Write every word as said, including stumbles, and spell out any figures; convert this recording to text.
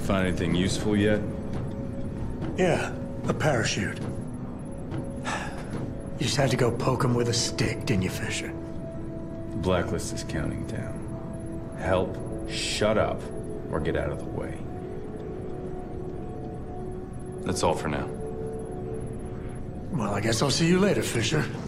Find anything useful yet? Yeah, a parachute. You just had to go poke him with a stick, didn't you, Fisher? The Blacklist is counting down. Help, shut up, or get out of the way. That's all for now. Well, I guess I'll see you later, Fisher.